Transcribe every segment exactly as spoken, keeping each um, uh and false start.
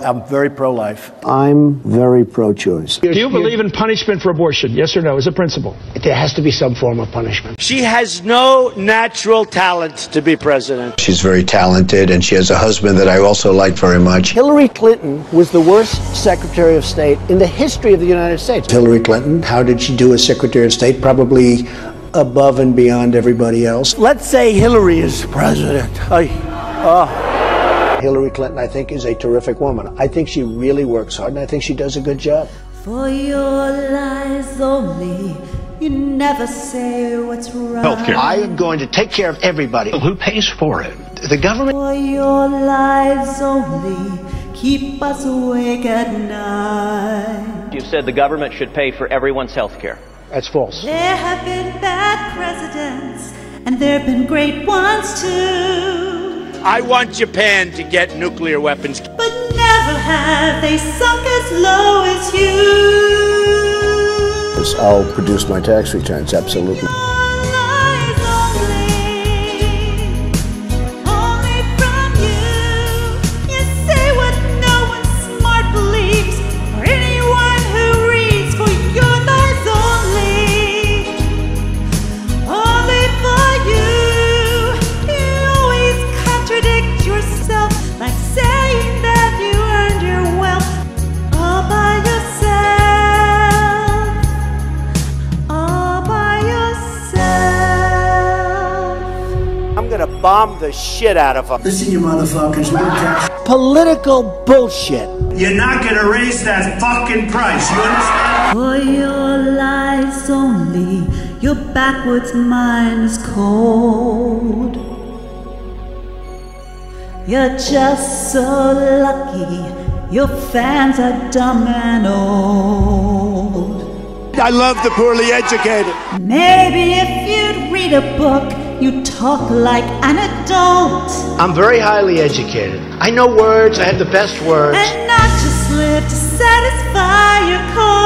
I'm very pro-life. I'm very pro-choice. Do you believe in punishment for abortion? Yes or no, as a principle? There has to be some form of punishment. She has no natural talent to be president. She's very talented, and she has a husband that I also like very much. Hillary Clinton was the worst Secretary of State in the history of the United States. Hillary Clinton, how did she do as Secretary of State? Probably above and beyond everybody else. Let's say Hillary is president. I, uh, Hillary Clinton, I think, is a terrific woman. I think she really works hard, and I think she does a good job. For your lies only, you never say what's right. Healthcare. I am going to take care of everybody. Who pays for it? The government. For your lies only, keep us awake at night. You said the government should pay for everyone's health care. That's false. There have been bad presidents, and there have been great ones too. I want Japan to get nuclear weapons. But never have they sunk as low as you. I'll produce my tax returns, absolutely. Bomb the shit out of them. listen, you motherfuckers. Political bullshit. You're not gonna raise that fucking price, you understand? For your lies only, your backwards mind is cold. You're just so lucky, your fans are dumb and old. I love the poorly educated. Maybe if you'd read a book, you talk like an adult. I'm very highly educated. I know words. I have the best words. And not just live to satisfy your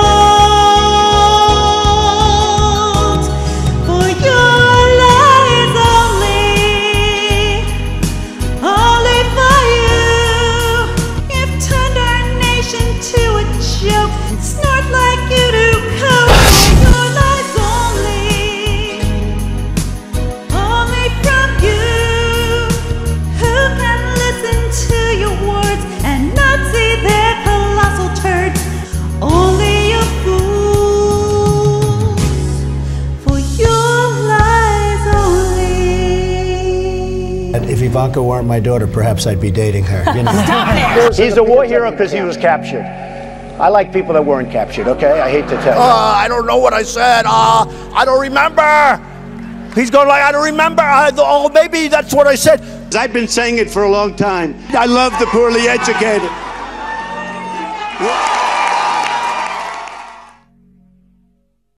cold. For your lies only, only for you. You've turned our nation to a joke and snort like you do coke. Your lies only, only from you. Who can listen to your words and not see their colossal turds? Only a fool. For your lies only. If Ivanka weren't my daughter, perhaps I'd be dating her. You know. He's a war hero because he was captured. I like people that weren't captured, okay? I hate to tell you. Uh, I don't know what I said. Uh, I don't remember. He's going like, I don't remember. I, oh, maybe that's what I said. I've been saying it for a long time. I love the poorly educated.